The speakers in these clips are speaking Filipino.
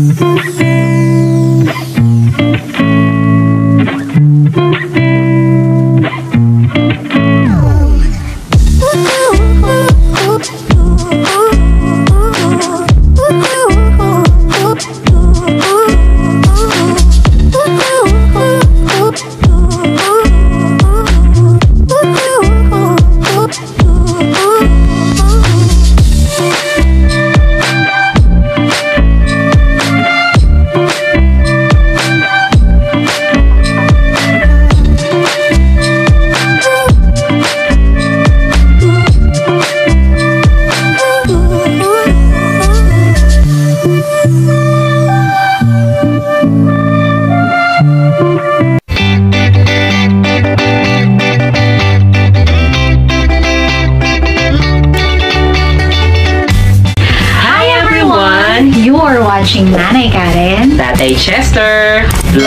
Watching Nanay Karen, Tatay Chester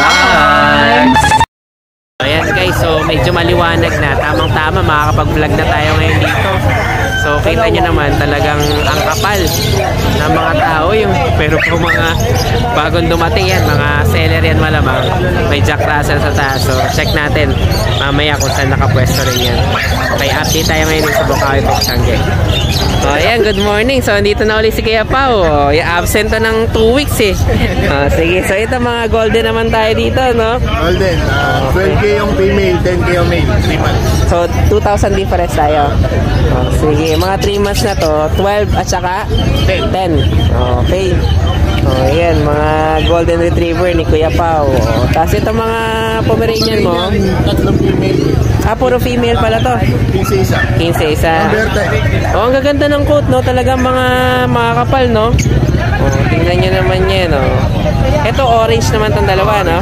Vlogs. Ayan guys, so medyo maliwanag na. Tamang-tama, makakapag-vlog na tayo ngayon dito. So kita nyo naman talagang ang kapal ng mga tao yung, pero po mga bagong dumating yan, mga seller yan malamang. May Jack Russell sa taas. So check natin mamaya kung saan nakapwesto rin yan. Okay, update tayo ngayon sa Bukawi Petsangge. So ayan, good morning. So andito na ulit si Kuya Pao. Absent na ng 2 weeks eh. Sige, so ito mga golden naman tayo dito, no? Golden, 12K yung female, 10K yung male, 3 months. So 2,000 difference tayo. Sige, mga 3 months na to, 12 at saka 10. Okay. Ayan, mga golden retriever ni Kuya Pao. Tapos ito mga Pomeranian mo. Tatlong female. Puro female pala to. 15 isa. 15 isa. Ang gaganda ng coat, no? Talagang mga kapal, no? Tingnan nyo naman yan, no? Ito orange naman tong dalawa, no?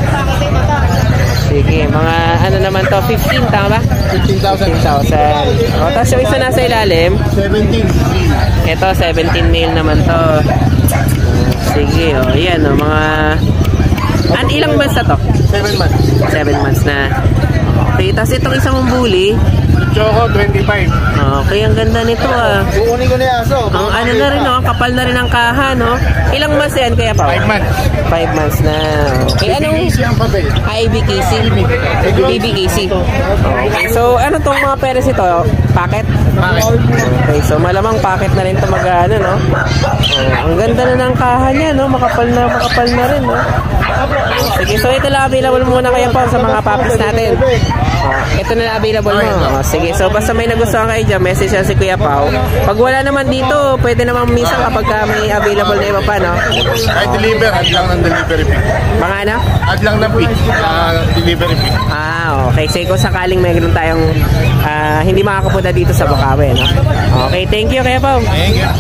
Sige, mga ano naman to, 15, tama ba? 15,000. 15,000. Tapos yung isa nasa ilalim, 17. ito 17 male naman to. Sige, yan, mga ilang months na to? 7 months. 7 months na. Okay, tapos itong isang bully, Choco, 25. okay, ang ganda nito ah. Kukunin ko na yung aso. Ang ano na rin, no? Ang kapal na rin ang kaha, no? Ilang months yan kaya pa? 5 months. 5 months na. Okay, anong? Ang papel. IBKC. BBKC. Okay, so ano tong mga peres ito? Packet? Okay, so malamang packet na rin ito mag-ano, no? Ang ganda na ng kaha niya, no? Makapal na rin, no? Sige, so ito lang available muna kaya po sa mga puppies natin. Ito na lang available mo. Sige, so basta may nagustuhan kayo dyan, message yan si Kuya Pao. Pag wala naman dito, pwede naman minsan kapag may available na iba pa, no? Ay, deliver. Add lang ng delivery fee. Mga ano? Add lang ng fee. Delivery fee. Okay. So kung sakaling mayroon tayong hindi makakapunta dito sa Bukawi, no? Okay, thank you Kuya Pao. Thank you.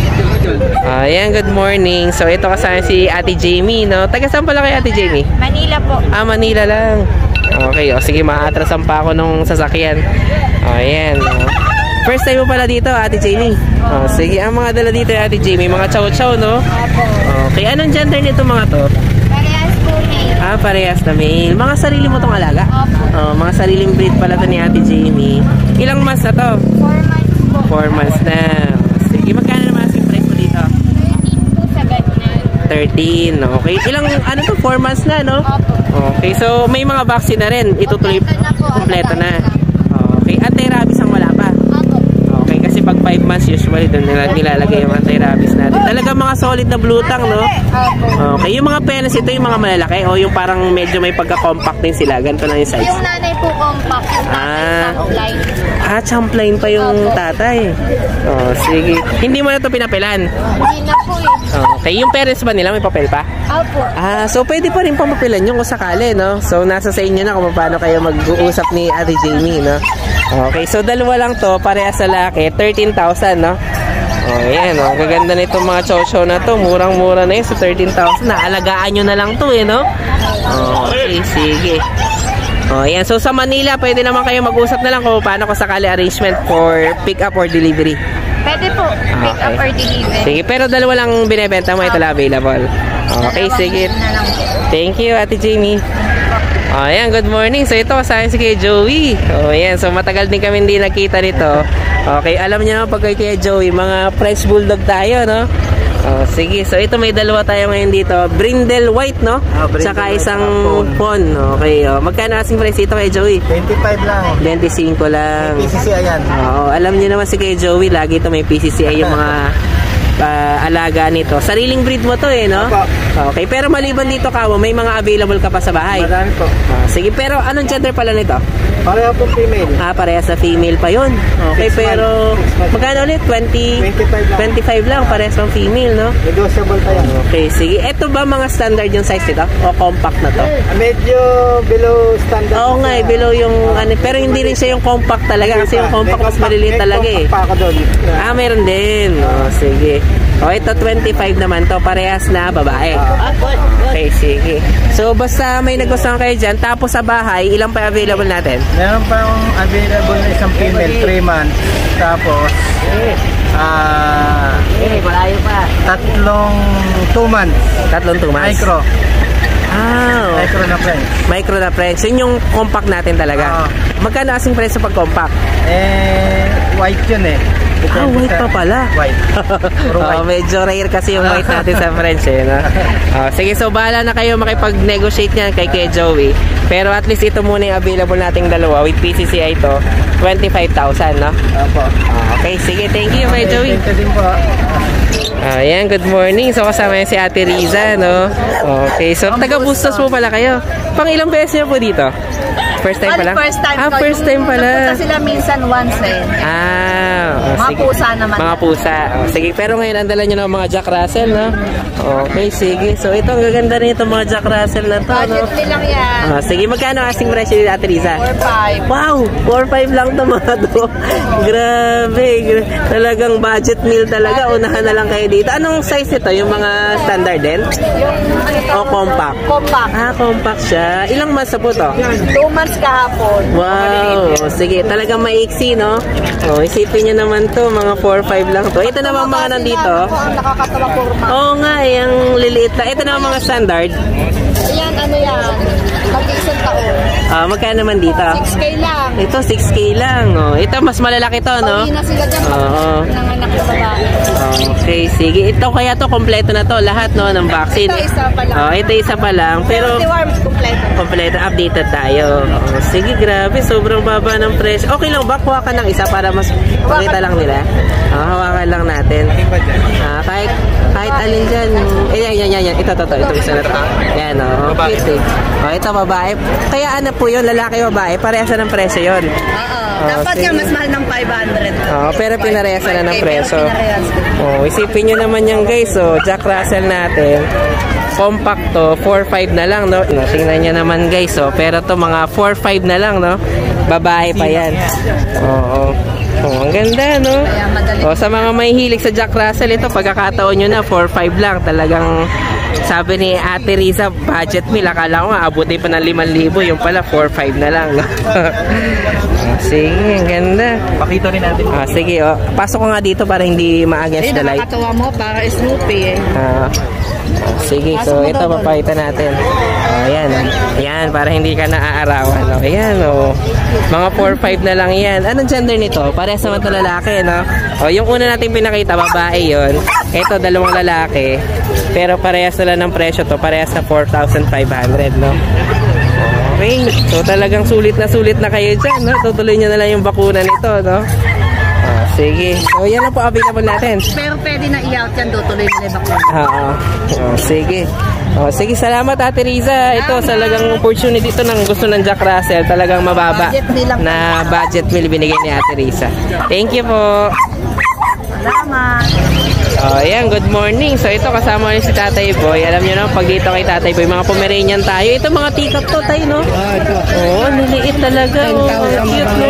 Ayan, good morning. So ito kasama si Ate Jamie, no? Taga saan pala kay Ate Jamie? Manila po. Manila lang. Okay, sige, maatrasan pa ako nung sasakyan. Ayan. First time mo pala dito, Ate Jamie. Sige, ang mga dala dito, Ate Jamie, mga chow-chow, no? Okay, anong gender nito mga to? Parehas po male. Parehas na male. Mga sarili mo tong alaga? Opo. Mga sariling breed pala to ni Ate Jamie. Ilang months na to? 4 months po. 4 months na. Sige, magkano naman ang price mo dito? 13 po sa ganyan. 13. Okay. Ilang, ano to? 4 months na, no? Opo. Okay, so may mga vaccine na rin. Itutuloy. Kompleto na. Okay, anti-rabies ang wala pa. Opo. Okay, kasi pag 5 months usually doon nilalagay yung anti-rabies natin. Talaga mga solid na blue tongue, no? Opo. Okay, yung mga penis ito yung mga malalaki o yung parang medyo may pagka-compact din sila. Ganito lang yung size. Yung nanay po compact. Line. Champline pa yung tatay. Sige. Hindi mo na ito pinapilan. Hindi na po eh. Okay, yung parents ba nila may papel pa? Opo. So pwede pa rin pamapilan yun kung sakali, no? So nasa sa inyo na kung paano kayo mag-uusap ni Ate Jamie, no? Okay, so dalawa lang to, parehas sa laki, 13,000, no? Ayan, gaganda na itong mga chow-chow na to. Murang-mura na yun, so 13,000. Naalagaan nyo na lang to, no? Okay, sige. Ayan, so sa Manila, pwede naman kayo mag-usap na lang kung paano kung sakali arrangement for pick-up or delivery. Pwede po. Pick up or deliver. Sige, pero dalawa lang binibenta mo, ito lang available. Okay, sige. Thank you, Ate Jamie. Ayan, good morning. So ito, kasama si kay Joey. Ayan, so matagal din kami hindi nakita nito. Okay, alam niyo pag kay Joey, mga French Bulldog tayo, no? Oh, sige. So ito may dalawa tayo ngayon dito. Brindle white, no? Brindle Tsaka white, isang saka pon. Okay. Oh. Magkano asking price ito kay Joey? 25 lang. 25 lang. PCCI yan. Oo, alam niyo naman si kay Joey, lagi ito may PCCI yung mga alaga nito. Sariling breed mo to eh, no? Opo. Okay, pero maliban dito Kawo, may mga available ka pa sa bahay. Marami po. Sige, pero anong gender pala nito? Pareho po female. Parehas na female pa yun. Okay, 6 pero magkano ulit? 25 lang, parehas ng female, no? Negotiable pa yan. Okay, sige. Ito ba mga standard yung size nito? O compact na to? Medyo below standard. Oo nga, below yung ano, pero hindi rin siya yung compact talaga kasi yung compact mas maliliit talaga eh. Pa ako doon. Meron din. Sige. O, ito 25 naman to. Parehas na babae. Okay, sige. So, basta may nagustuhan kayo dyan. Tapos sa bahay, ilang pa available natin? Meron pang available na isang female, 3 months. Tapos, malayo pa. tatlong 2 months. Tatlong 2 months. Micro. Okay. Micro na French. Micro na French. Yun yung compact natin talaga. Magkano asing presyo pag compact? White yun eh. White pa pala. White. Puro white. Medyo rare kasi yung white natin sa French eh, no? Sige, so bahala na kayo makipag-negotiate niyan kay Joey. Pero at least ito muna yung available nating dalawa with PCCI to, 25,000, no? Opo. Okay, sige, thank you kay Joey. Thank you din po. Ayan, good morning. So kasama yan si Ate Riza, no? Okay, so taga-Bustos po pala kayo. Pang ilang beses niyo po dito? First time pala? First time ko. First time pala. Nagpunta sila minsan once eh. Mga sige. Pusa naman. Mga pusa. Sige, pero ngayon ang dala nyo ng mga Jack Russell, no? Okay, sige. So ito, ang gaganda rin itong mga Jack Russell na to, no? Budget nilang yan. Sige, magkano asking price ni Ate Riza? 4-5. Wow! 4-5 lang ito mga to. Grabe. Talagang budget meal talaga. Unahan na lang kayo dito. Anong size ito? Yung mga standard din? Yung compact? Compact. Compact siya. Ilang months na po to? 2 months kahapon. Wow! Sige, talagang maiksi, no? Isipin nyo naman to, mga 4-5 lang to. Ito naman mga nandito. Ang nakakatawa kurma. Oo nga, yung liliit lang. Ito naman mga standard. Ayan, ano yan? Mag-isang taon. Magkano naman dito? 6K lang. Ito, 6K lang. Ito, mas malalaki to, no? Pag-ina sila dyan. Nanganak na babae. Okay, sige. Ito kaya to, kompleto na to. Lahat, no, ng vaccine. Ito isa pa lang. Ito isa pa lang. Pero, worms kompleto. kompleto, updated tayo. Sige, grabe. Sobrang baba ng presyo. Okay lang ba? Kuha ka ng isa para mas pakita lang nila. Hawakan lang natin. Kahit alin dyan. Yan. Ito isa na to. Yan, cute eh. Ito, babae. Kaya ano po yun, lalaki babae. Parehas na ng presyo yun. Dapat nga mas mahal ng 500. Pero pinarehas na ng presyo. Isipin nyo naman yan guys. Jack Russell natin. Compact to, 4-5 na lang, no? Tingnan nyo naman guys, pero to mga 4-5 na lang, no? Babae pa yan. Ang ganda, no? Sa mga may hilig sa Jack Russell, ito pagkakataon nyo na 4-5 lang. Talagang sabi ni Ate Riza, budget meal. Akala ko nga, abutin pa ng 5,000. Yung pala, 4-5 na lang, no? Sige, ang ganda. Pakita rin natin. Sige, pasok ko nga dito para hindi ma-against the light. Nakakatawa mo, para Snoopy eh. Sige, so ito papakita natin. Ayan, para hindi ka naaarawan. Ayan, mga 4-5 na lang yan. Anong gender nito? Parehas naman ito lalaki, no? Yung una natin pinakita, babae yon. Ito, dalawang lalaki. Pero parehas na lang ng presyo to. Parehas na 4,500, no? Okay, so talagang sulit na kayo dyan, no? Tutuloy nyo na lang yung bakuna nito, no? Sige. So, yan lang po available natin. Pero pwede na i-out yan, tutuloy nila yung bakuna. Sige. Sige, salamat Ate Riza. Ito, talagang opportunity ito ng gusto ng Jack Russell. Talagang mababa na budget meal binigay ni Ate Riza. Thank you po. Salamat. Ayan, good morning. So, ito kasama rin si Tatay Boy. Alam nyo na, pag dito kay Tatay Boy, mga Pomeranian tayo. Ito, mga teacup to, tayo, no? Niliit talaga. Cute, no?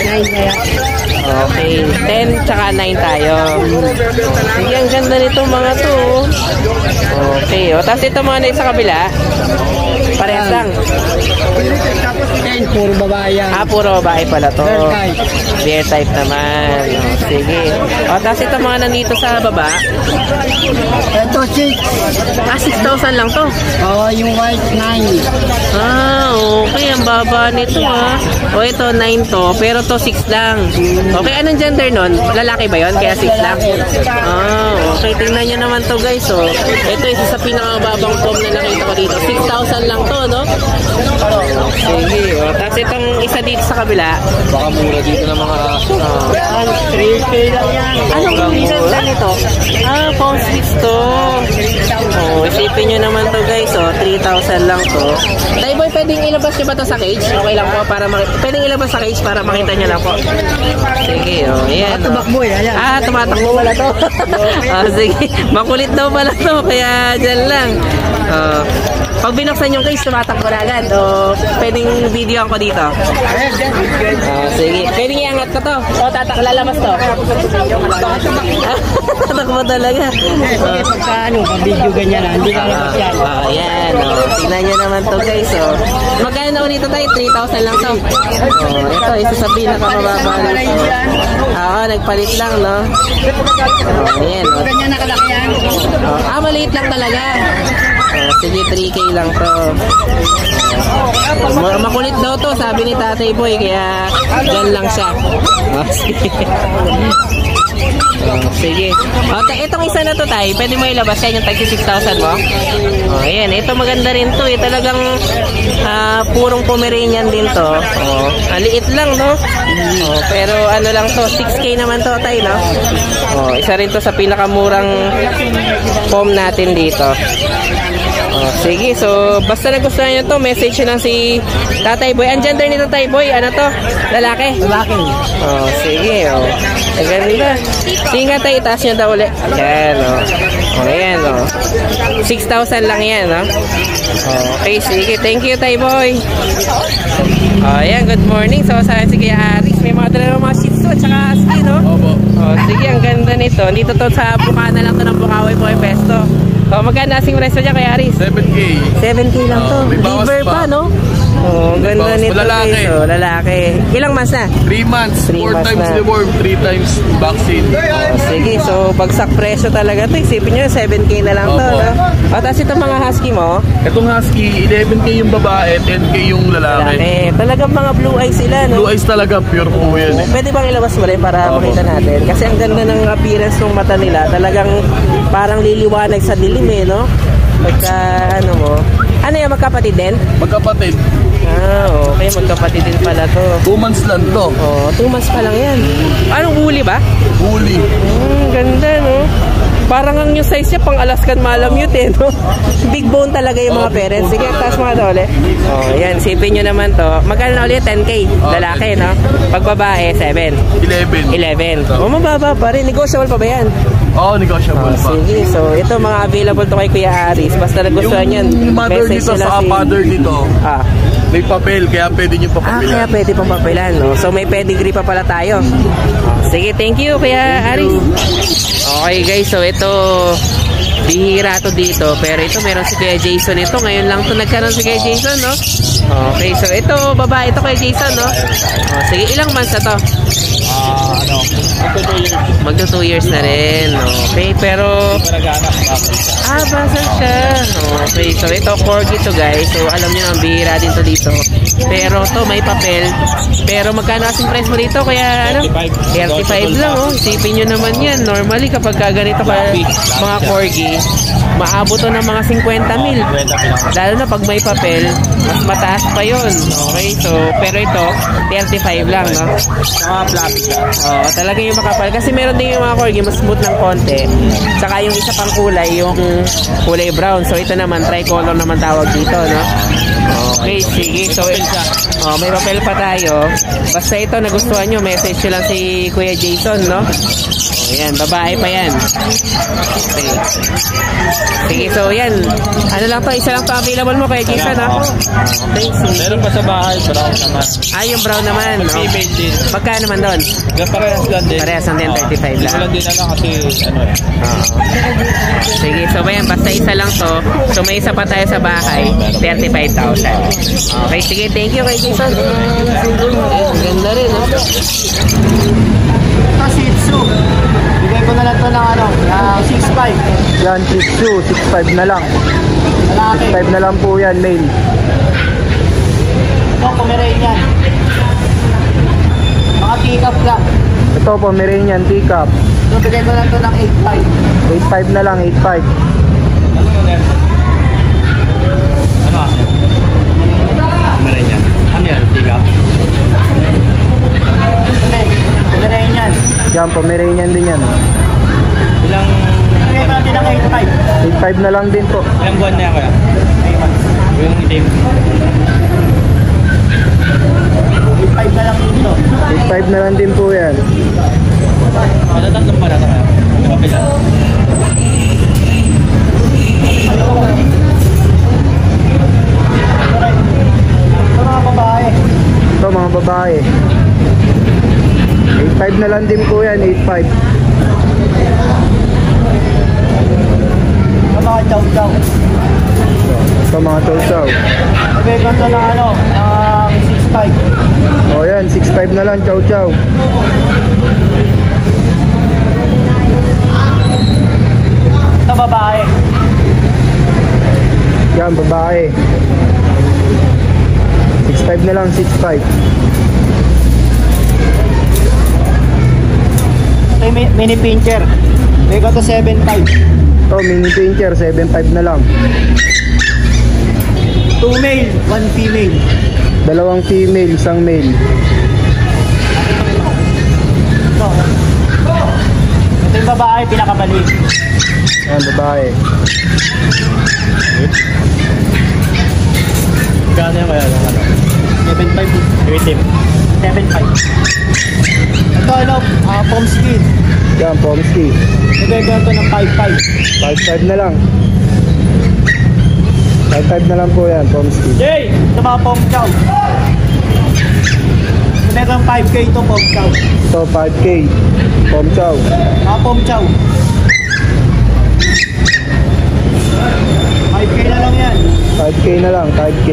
Okay, 10 tsaka 9 tayo. Sige, ang ganda nito mga to. Okay, tapos ito mga na sa kabila. Parehas lang. Tapos 10, puro babae yan. Puro babae pala to. Bear type. Bear type naman. Sige. Tapos ito mga nandito sa baba. Ito 6. 6,000 lang to. Yung white 9. Okay. Ang baba nito ito 9 to. Pero to 6 lang. Okay, anong gender nun? Lalaki ba yun? Kaya 6 lang? Okay. Tingnan nyo naman to guys. Ito isa sa pinakamababang foam na nakita ko dito. 6,000 lang to, no? Sige. Tapos itong isa dito sa kabila. Baka mura dito ng mga 3K lang yan. Anong reason lang ito? Foam splits to. Isipin nyo naman to guys. 3,000 lang to. Tayboy, pwedeng ilabas nyo ba to sa cage? Okay lang po para pwedeng ilabas sa cage para makita nyo lang po. Sige, ayan. Tumakbo yan. Tumatakbo pala to. Sige. Makulit daw pala to. Kaya dyan lang. Pag binuksan yung case, tumatakbo na agad. Pwedeng video ko dito. Sige. Pwedeng iangat ko to. Lalabas to. Tatakbo talaga. Pag video ganyan hindi ka labas yan. Ayan. Tingnan nyo naman to guys. Magkano na ulit tayo? 3,000 lang to. Ito, isa sa pinakamababa nito. Nagpalit lang, no? Ayan. Ganyan nakalaki yan. Maliit lang talaga. Sige, 3K lang to. Makulit daw to, sabi ni Tatay Boy, kaya dyan lang siya. Sige. Itong isa na to tayo, pwede mo ilabas yan yung tag 6,000 mo? Ayan, ito maganda rin to. Talagang purong Pomeranian din to. Liit lang, no? Pero ano lang to, 6K naman to tayo, no? Isa rin to sa pinakamurang foam natin dito. Sige, so basta nagustuhan nyo to, message nyo lang si Tatay Boy. Ang gender nito, Tatay Boy, ano to? Lalaki? Lalaki. Sige, ang ganda. Sige nga tayo, itaas nyo daw ulit. Ayan, ayan, 6,000 lang yan, Okay, sige, thank you, Tay Boy. Ayan, good morning. So, saan si Kuya Aris? May mga dala ng mga Shih Tzu at saka Husky, no? Sige, ang ganda nito. Dito to sa Bukana lang to ng Bukawi po, Pesto. Magkano asing preso dyan kay Aris? 7K. 7K lang to. Liver pa, no? Ang ganda nito. Lalaki. Lalaki. Ilang months na? 3 months. 4 times deworm, 3 times vaccine. Sige, so bagsak presyo talaga to. Isipin nyo, 7K na lang to. No? Tapos itong mga husky mo? Itong husky, 11K yung babae, 10K yung lalaki. Talagang mga blue eyes sila, no? Blue eyes talaga, pure po yan. Pwede bang ilabas mo rin para makita natin? Kasi ang ganda ng appearance ng mata nila. Talagang parang liliwanag sa dilim, no? Pagka, ano mo. Ano yan, magkapatid din? Magkapatid. Okay, magkapatid din pala to. 2 months lang to. 2 months pa lang yan. Anong huli ba? Huli. Ganda, no? Parang ang yung size niya pang Alaskan Malamute, no? Big bone talaga yung mga parents. Sige, taas mga dole. Yan, sipin nyo naman to. Magkano na ulit? 10K. Lalaki, no? Pag babae, 7. 11. Mababa pa rin. Negotiable pa ba yan? Negotiable pa. Sige, so ito mga available to kay Kuya Aris. Basta nagustuhan yan. Yung mother dito sa father dito. May papel, kaya pwede nyo papapilan. Kaya pwede pang papilan, no? So may pedigree pa pala tayo. Sige, thank you Kuya Aris. Okay guys, so ito bihira to dito, pero ito meron si Kuya Jason ito. Ngayon lang to nagkaroon si Kuya Jason, no? Okay, so ito babae ito Kuya Jason, no? Sige, ilang months na to? Magto 2 years na rin. Okay, pero basa siya. Okay, so ito corgi to guys. So alam niyo ang bihira din to dito. Pero to may papel. Pero magkano asing price mo dito? Kaya ano? 35 lang, Isipin nyo naman yan. Normally kapag ganito ka mga corgi, maabot to ng mga 50 mil. Lalo na pag may papel, mas mataas pa yun. Okay, so pero ito 35 lang, no? Talaga yung makapal. Kasi meron din yung mga corgi mas smooth ng konti. Saka yung isa pang kulay, yung kulay brown. So ito naman, tricolor naman tawag dito, no? Okay, sige. So may papel pa tayo. Basta ito nagustuhan nyo, message nyo lang si Kuya Jason, no? Ayan, babae pa yan. Okay. Sige, so yan. Ano lang to, isa lang to available mo kay Jason, ha? Okay, Meron pa sa bahay, brown naman. yung brown naman. Female din. Magkano naman doon? Parehas lang din. Parehas lang din, 35 lang. Wala din na lang kasi ano eh. Sige, so ayan, basta isa lang to. So may isa pa tayo sa bahay, 35,000. Okay, sige, thank you kay Jason. Ganda rin, no? Ito, Shih Tzu. Bigay ko na lang ito ng 6'5". Yan, Shih Tzu, 6'5 na lang. Malaki. 6'5 na lang po yan, male. Ito, Pomeranian. Mga teacup lang. Ito, Pomeranian teacup. Ito, bigay ko lang ito ng 8'5". 8'5 na lang, 8'5. Ano? Meron yan. Ano yan? Tigap? Pomeranian. Yan, Pomeranian din yan. Ilang... Bigay ko natin ng 8'5". 8'5 na lang din po. Ilang buwan na yan kaya? Yung itim. 8'5 na lang dito. 8'5 na lang din po yan. Ano tatlong pala ito kaya? Kapila. Ito mga babae. Ito, mga babae. 8'5 na lang din po yan, 8'5. Ito mga chow-chow. Ito, mga chow-chow. Bigay ko ito ng 6'5". O yan, 6'5 na lang, chow-chow. Ito babae. Yan, babae. 6'5 na lang, 6'5. Ito yung mini pincher. Bigay ko ito 7'5". Ito, mini pincher, 7'5 na lang. 2 male, 1 female. Dalawang female, isang male. Ito. Ito yung babae, pinakabalik. Yan, babae. Gano'n yan kaya yung ano? 7'5". Itim. 7'5". Ito Pomsky. Yan, Pomsky. Bigay ko ito ng 5'5". 5'5 na lang. 5'5 na lang po yan, Pomsky. Jay! Ito mga Pom Chow. Bigay ko ng 5K ito Pom Chow. Ito, 5K. Pom Chow. Mga Pom Chow. 5K na lang yan. 5K na lang, 5K.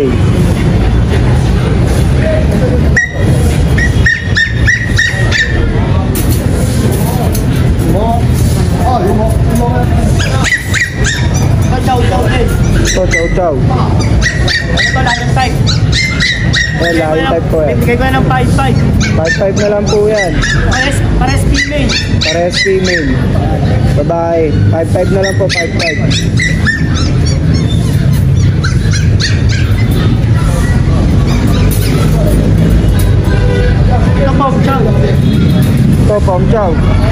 Chow Chow din. Ito, chow-chow. Ito lahat type. Yan, lahat type po yan. Bigay ko na ng 5'5". 5'5 na lang po yan. Pares female. Parehas female. Babae. 5'5 na lang po, 5'5. Ito Pom Chow. Ito, Pom Chow.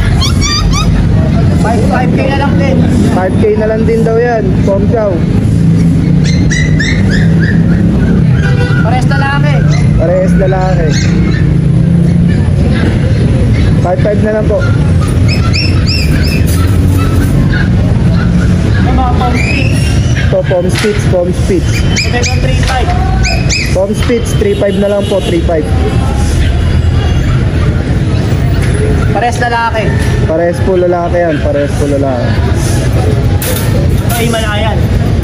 5K na lang din. 5K na lang din daw yan, Pom Chow. Pares lalaki. Parehas lalaki. 5'5 na lang po. Ito mga Pom Stick. Ito, Pom Spitz, Pom Spitz. Bigay ko ng 3'5". Pom Spitz, 3'5 na lang po, 3'5. Pares lalaki. Parehas po lalaki yan, parehas po lalaki. Ito Himalayan.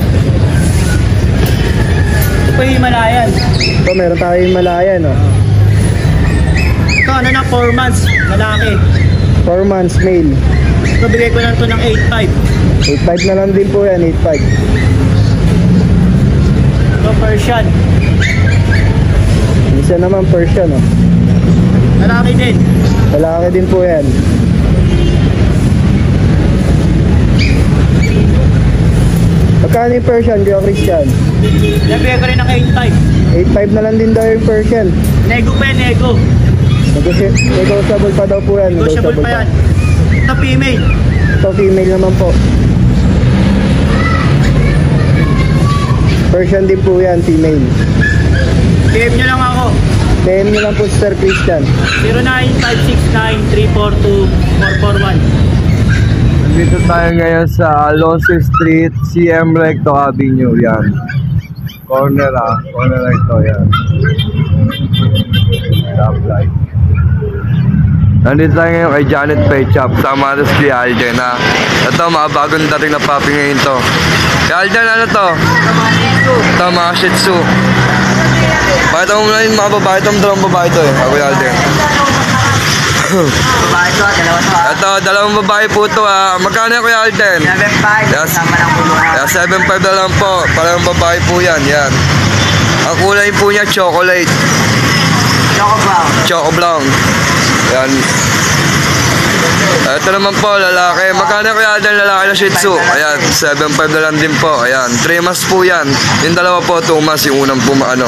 Ito Himalayan. Ito, meron tayo Himalayan, no? Ito ano na 4 months. Lalaki. 4 months male. Ito bigay ko lang ito ng 8'5". 8'5 na lang din po yan, 8'5. Ito Persian. Isa naman Persian, no? Lalaki din. Lalaki din po yan. Magkano yung Persian, Kuya Christian? Nabigay ko rin ng 8'5". 8'5 na lang din daw yung Persian. Nego pa yan, nego. Negotiable pa daw po yan. Negotiable pa yan. Ito female. Ito, female naman po. Persian din po yan, female. PM nyo lang ako. PM nyo lang po si Sir Christian. 09569342441. Dito tayo ngayon sa Alonso Street, CM Recto Avenue, yan. Corner ito, yan. Stoplight. Nandito tayo ngayon kay Janet Pay Shop, sama rin si Alden, ha. Ito, mga bagong dating na puppy ngayon to. Kay Alden, ano to? Ito, mga Shih Tzu. Pakita mo muna yung mga babae, itong dalawang babae to eh, ako Alden. Babae to, dalawa to. Ito, dalawang babae po to ha. Magkano yung Kuya Alden? 7.5. Yes. Sama ng kulungan. Yeah, 7.5 na lang po. Parang babae po yan. Yan. Ang kulay po niya, chocolate. Choco brown. Choco brown. Yan. Ito naman po, lalaki. Magkano yung Kuya Alden, lalaki na Shih Tzu? Ayan, 7.5 na lang din po. Ayan, 3 months po yan. Yung dalawa po, 2 months. Yung unang po, ano.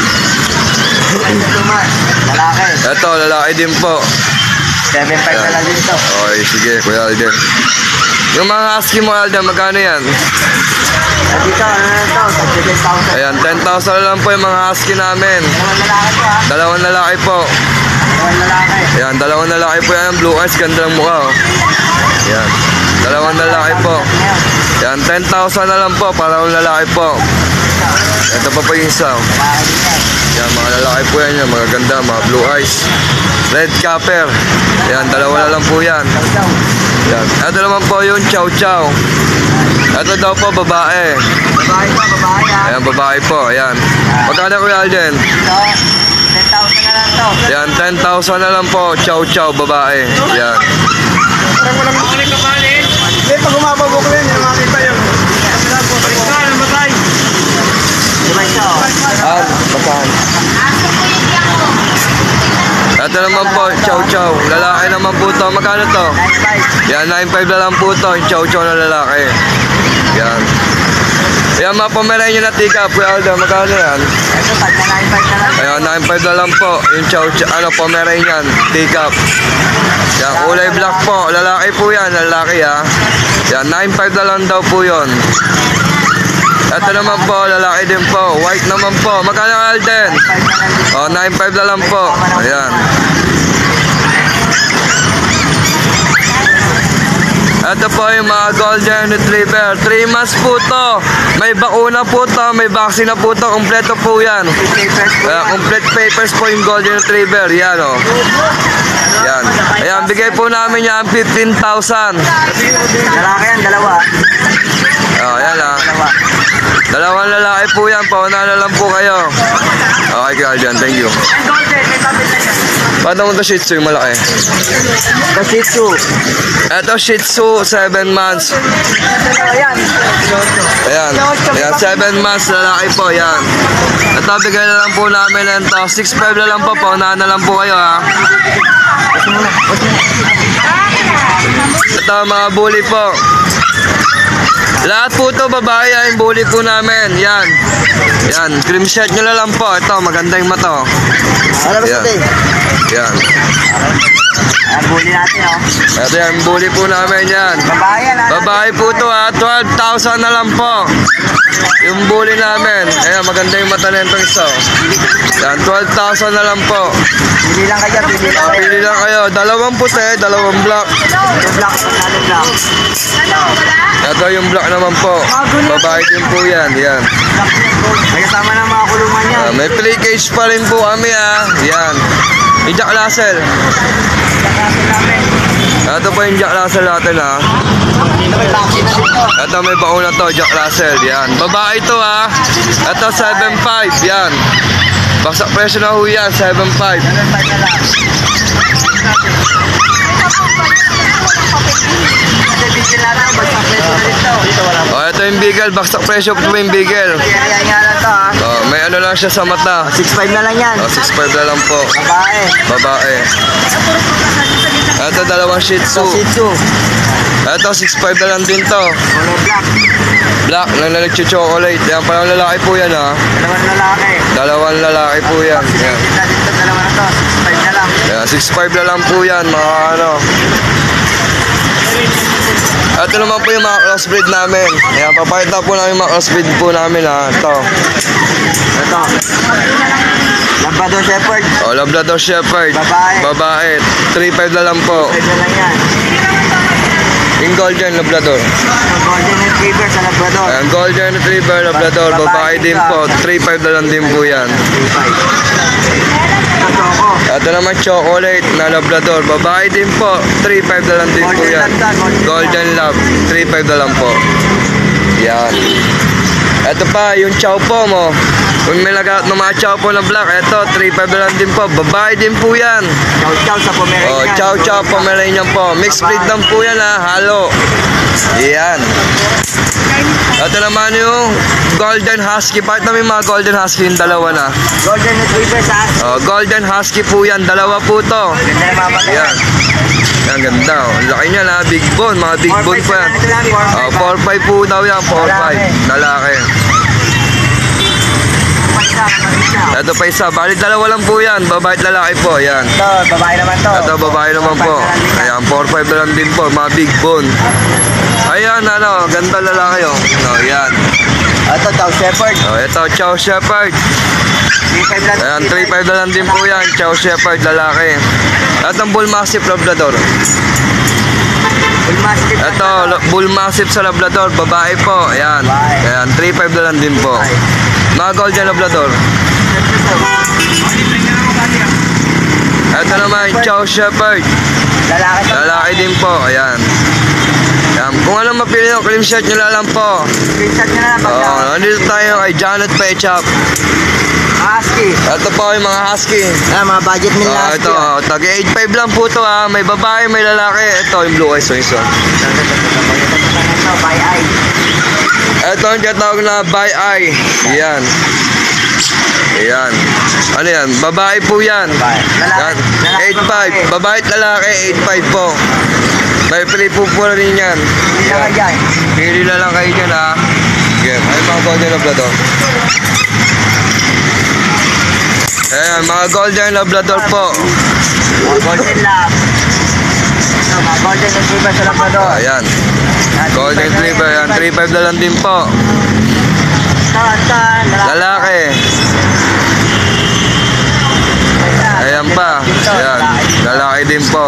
Lalaki. Ito, lalaki din po. 7.5 na lang din to. Okay, sige, Kuya Alden. Yung mga husky mo, Alden, magkano yan? At dito, ano na to? 7,000. Ayan, 10,000 na lang po yung mga husky namin. Dalawang lalaki Dalawang lalaki to ha. po. Dalawang lalaki. Ayan, dalawang lalaki po yan. Blue eyes, ganda ng mukha, oh. Ayan, dalawang lalaki po. Ayan, 10,000 na lang po, para yung lalaki po. Ito pa po yung isa, oh. Ayan, mga lalaki po yan, yung mga ganda, mga blue eyes. Red Capper. Ayan, dalawa na lang po yan. Ayan, ito naman po yung Chow Chow. Ito daw po, babae. Babae to, babae ha. Ayan, babae po, ayan. Magkano Kuya Alden? Ito, 10,000 na lang to. Ayan, 10,000 na lang po, Chow Chow, babae. Ayan. Hindi, pag umababo ko yun, yung makita yun. Diba siya oh. Basahan. Ito naman po, Chow Chow. Lalaki naman po to. Magkano to? 9.5. Yan, 9.5 na lang po to. Yung Chow Chow na lalaki. Yan. Yan, mga Pomeranian na tika. Kuya Alden, magkano yan? Ito, tag na 9.5 na lang. Ayan, 9.5 na lang po. Yung Chow Chow, ano, Pomeranian, tika. Yan, kulay black po. Lalaki po yan, lalaki ha. Yan, 9.5 na lang daw po yun. Ito naman po, lalaki din po. White naman po. Magkano Alden? 9.5 na lang din. Oh, 9.5 na lang po. Ayan. Ito po yung mga Golden Retriever. 3 months po to. May bakuna po to. May vaccine na po to. Kompleto po yan. Complete papers po yung Golden Retriever. Yan o. Yan. Ayan, bigay po namin yan 15,000. Lalaki yan, dalawa. Oh, yan ha. Dalawa. Dalawang lalaki po yan. Pauna na lang po kayo. Okay, Guardian. Thank you. Paano mo ito Shih Tzu yung malaki? The Shih Tzu. Ito Shih Tzu, 7 months. Ayan. Ayan. Ayan, 7 months. Lalaki po. Yan. Ito, bigay na lang po namin lang ito. 6.5 na lang po. Paunahan na lang po kayo ha. Ito, mga bully po. Lahat po ito babae, yung bully po namin. Yan. Yan. Cream shirt nyo na lang po. Ito, maganda yung mata. Ano ba Yan. sabi? Yan. Ayan, bully natin oh. Ito yung bully po namin yan. Babae yan ha. Babae po ito ha. 12,000 na lang po. Yung bully namin. Ayan, maganda yung mata na itong isa. Yan, 12,000 na lang po. Pili lang kayo, pili lang kayo. Pili lang kayo. Dalawang puti, dalawang black. Ito black, ito black. Ito yung black naman po. Babae din po yan. Yan. May kasama ng mga kulungan yan. May play cage pa rin po kami ha. Yan. Yung Jack Russell. Ito po yung Jack Russell natin ha. Ito may vaccine na dito. Ito may baon na to, Jack Russell. Yan. Babae ito ha. Ito 7.5. Yan. Baksak presyo na ho yan. 7.5. 7.5 na lang. Kasi bigyan natin, basta presyo na dito. Oh, ito yung Beagle. Baksak presyo po yung Beagle. Kaya nga lang to ha. Oh, may ano lang siya sa mata. 6.5 na lang yan. Oh, 6.5 na lang po. Babae. Babae. Ito dalawang Shih Tzu. Shih Tzu. Ito 6.5 na lang din to. Kulay black. Black na nag-chocolate. Yan, parang lalaki po yan ha. Dalawang lalaki. Dalawang lalaki po yan. Yan. Bigyan na dito, dalawa na to. 6.5 na lang. Yan, 6.5 na lang po yan, mga ano. Ito naman po yung mga crossbreed namin. Yan, papakita po namin yung mga crossbreed po namin ha. Ito. Ito. Labrador Shepherd. Oh, Labrador Shepherd. Babae. Babae. 3.5 na lang po. 5 na lang yan. Yung Golden Labrador. Golden Retriever sa Labrador. Ayan, Golden Retriever Labrador. Babae din po. 3.5 na lang din po yan. 3.5. Ito ako. Ito naman chocolate na Labrador. Babae din po. 3.5 na lang din po yan. Golden Lab. 3.5 na lang po. Yan. Ito pa, yung chow po mo. Kung may lagat ng mga chow po na black, ito, 3.5 na lang din po. Babae din po yan. Chow sa Pomeranian. Oh, chow Pomeranian po. Mixed breed lang po yan ha, halo. Yan. Ito naman yung Golden Husky. Part namin mga Golden Husky yung dalawa na. Golden Retriever sa Oh, Golden Husky po yan, dalawa po to. Ganda na mamagay. Yan. Yan, ganda. Oh. Ang laki niya na, big bone. Mga big bone po yan. Oh, 4.5 po daw yan, 4.5. Lalaki. Ito pa isa, bali dalawa lang po yan. Babae at lalaki po, yan. Ito, babae naman to. Ito, babae naman po. Ayan, 4.5 na lang din po. Mga big bone. Ayan, ano, ganda lalaki oh. Oh, yan. Ito, Chow Shepherd. Oh, ito, Chow Shepherd. 3.5 lang. Ayan, 3.5 na lang din po yan. Chow Shepherd, lalaki. At ang Bull Mastiff Labrador. Bull Mastiff. Ito, Bull Mastiff sa Labrador. Babae po. Ayan. Ayan, 3.5 na lang din po. Mga Golden Labrador. Ito naman, Chow Shepherd. Lalaki to. Lalaki din po. Ayan. Ayan. Kung ano mapili nyo, cream shirt nyo lang po. Screenshot nyo na lang. Oo, nandito tayo kay Janet Pechap. Husky. Ito po yung mga husky. Mga budget meal na husky. Ito, tag 8.5 lang po to ha. May babae, may lalaki. Ito yung blue eyes. Ito, by eye. Ito ang tinatawag na by eye. Yan. Ayan. Ano yan? Babae po yan. Yan. 8.5. Babae at lalaki, 8.5 po. May free po po rin yan. Hindi na kayo dyan. Pili na lang kayo dyan ha. Yan. Ay mga Golden Labrador. Ayan, mga Golden Labrador po. Golden Lab. Ito, mga Golden Retriever sa Labrador. Ayan. Golden Retriever. Ayan, 3.5 na lang din po. Ito, Lalaki. Ayan pa. Ayan. Lalaki din po.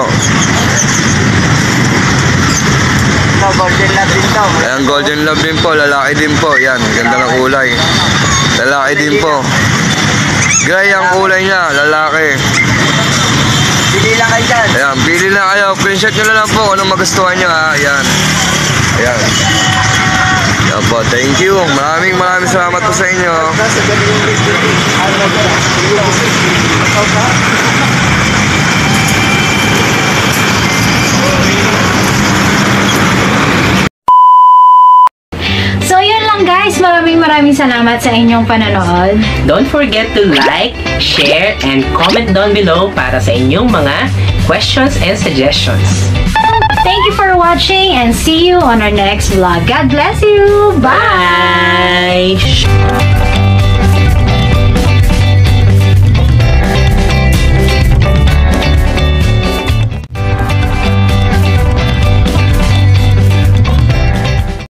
Ito, Golden Lab din to. Ayan, Golden Love din po. Lalaki din po. Ayan, ganda ng kulay. Lalaki din po. Gray ang kulay niya. Lalaki. Pili lang kayo dyan. Ayan, pili lang kayo. Screenshot nyo na lang po kung anong magustuhan nyo ha. Ayan. Ayan. Ayan po. Thank you. Maraming salamat po sa inyo. So yun lang guys, maraming salamat sa inyong panonood. Don't forget to like, share, and comment down below para sa inyong mga questions and suggestions. Thank you for watching and see you on our next vlog. God bless you! Bye! Bye!